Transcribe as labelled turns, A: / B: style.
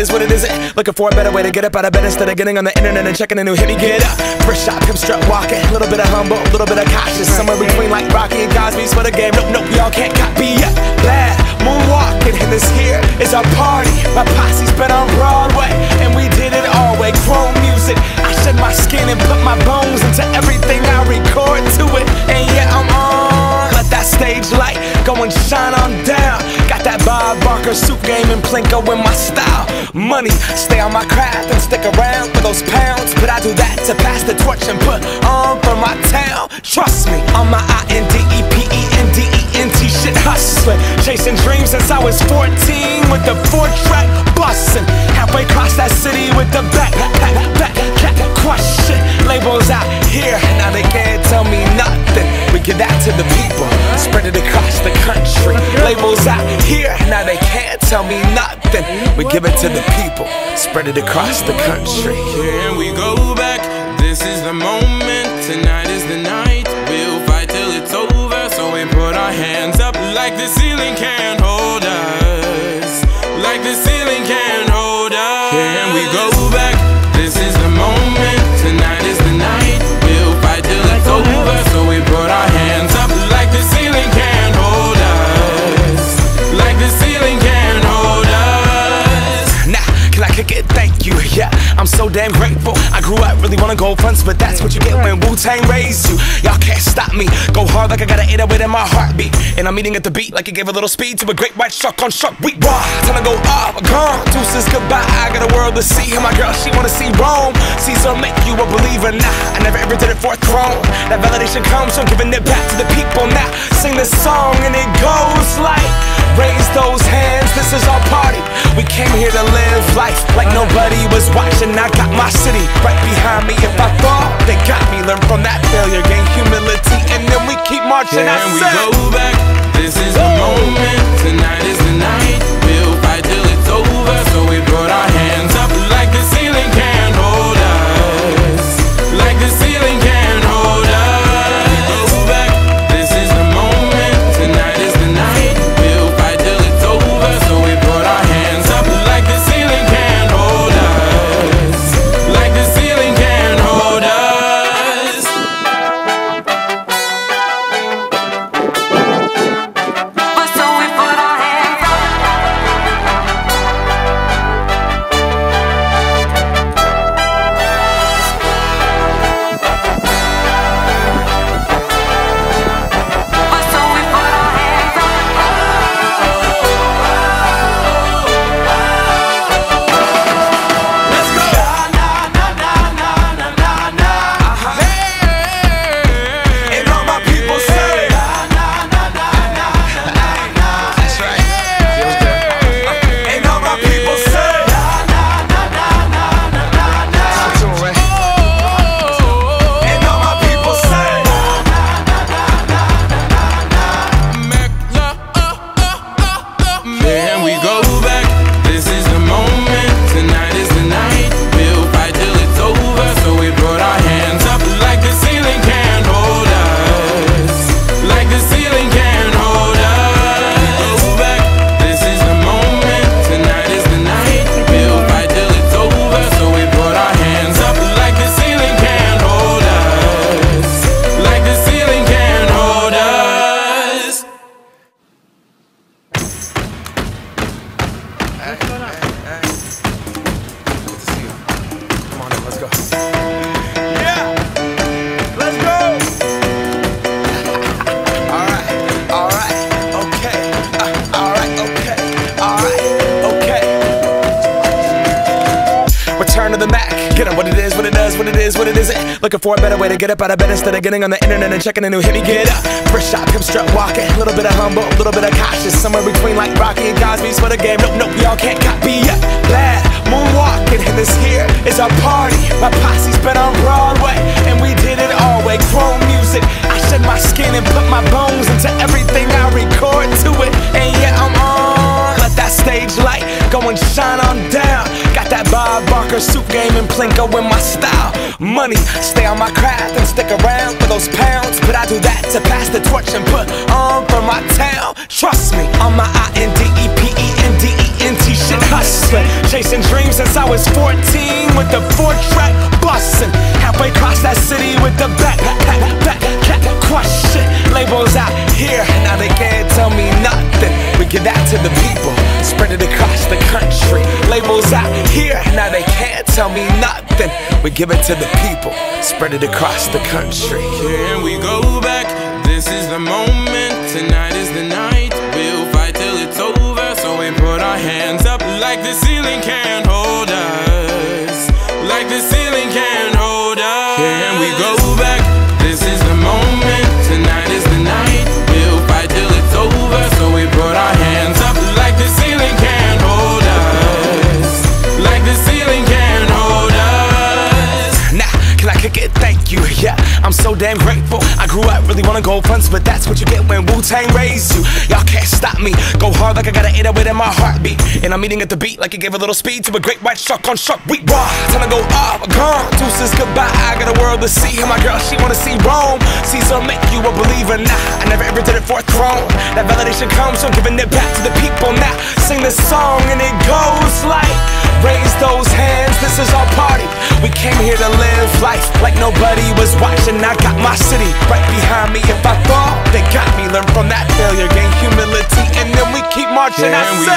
A: is, what it isn't. Looking for a better way to get up out of bed instead of getting on the internet and checking a new hit. Me get up, first shot, pimp strut walking. A little bit of humble, a little bit of cautious. Somewhere between like Rocky and Cosby's for the game. Nope, nope, y'all can't copy yet. Bad moonwalking, and this here is our party. My posse's been on Broadway, and we did it all way. Chrome music, I shed my skin and put my bones into everything I record to it. And yeah, I'm on. Let that stage light go and shine on down. Got that Bob Barker suit game and Plinko in my style. Money, stay on my craft and stick around for those pounds. But I do that to pass the torch and put on for my town. Trust me, on my INDEPENDENT shit hustling. Chasing dreams since I was 14 with the 4-track bustin'. Halfway across that city with the back crush shit. Labels out here, now they can't tell me nothing. We give that to the people, spread it across the country. Labels out here, now they can't tell me nothing. We give it to the people, spread it across the country.
B: Can we go back? This is the moment, tonight is the night. We'll fight till it's over, so we put our hands up like the ceiling can't hold us. Like the ceiling can't hold us. Can we go back? This is the moment, tonight is the night. We'll fight till it's over, so we put our hands up like the ceiling can't hold us. Like the ceiling can't hold us.
A: Nah, can I kick it? Thank you, yeah, I'm so damn grateful. I grew up really wanna go fronts, but that's what you get when Wu-Tang raised you. Y'all can't stop me, go hard like I got an 808 in my heartbeat. And I'm eating at the beat like it gave a little speed to a great white shark on Shark Week. Raw, time to go off, gone, deuces goodbye. I got a world to see, and my girl, she wanna see Rome. Caesar make you a believer, nah, I never ever did it for a throne. That validation comes from giving it back to the people. Now, sing this song and it goes like, raise those hands, this is our party. We came here to live life like nobody was watching. I got my city right behind me. If I fall, they got me. Learn from that failure, gain humility, and then we keep marching.
B: Can we go back? This is the moment, tonight is the night. We'll fight till it's over, so we put our hands up like the ceiling can't hold us. Like the ceiling can't hold us. Go back. This is the moment, tonight is the night. We'll fight till it's over, so we put our hands up like the ceiling can't hold us. Like the ceiling can't hold us.
A: Get up, what it is, what it does, what it is, what it isn't. Looking for a better way to get up out of bed instead of getting on the internet and checking a new hit. Me get up, first shot, pimp strut walking. A little bit of humble, a little bit of cautious. Somewhere between like Rocky and Cosby's for the game. Nope, nope, y'all can't copy yet. Bad moonwalking, and this here is our party. My posse's been on Broadway, and we did it all way. Chrome music, I shed my skin and put my bones into everything I record to it. And yeah, I'm on. Let that stage light go and shine on down. Got that Bob Barker suit game and Plinko in my style. Money, stay on my craft and stick around for those pounds. But I do that to pass the torch and put on for my town. Trust me, on my INDEPENDENT shit hustling, chasing dreams since I was 14 with the 4-track bustin'. Halfway across that city with the back question. Labels out here, now they can't tell me nothing. We give that to the people, spread it across the country. Labels out here, now they can't tell me nothing. We give it to the people, spread it across the country.
B: Can we go back? This is the moment, tonight is the night. We'll fight till it's over, so we put our hands up like the ceiling can't hold us. Like the ceiling can't hold us. Can we go back? This is the moment, tonight is the night. We'll fight till it's over, so we put our hands up like the ceiling can't hold us. Like the ceiling can't hold us.
A: Now, can I kick it? Thank you, yeah, I'm so damn grateful. I grew up really wanna go fronts, but that's what you get when Wu-Tang raised you. Y'all can't stop me, go hard like I gotta 808 in my heartbeat. And I'm eating at the beat like it gave a little speed to a great white shark on Shark Week. Raw, time to go up, gone, deuces goodbye. I got a world to see, and my girl, she wanna see Rome. Caesar make you a believer, nah, I never ever did it for a throne. That validation comes from giving it back to the people. Now, sing this song and it goes like, raise those hands, this is our party. We came here to live life like nobody was watching. I got my city right behind me. If I fall, they got me. Learn from that failure, gain humility, and then we keep marching.
B: Can we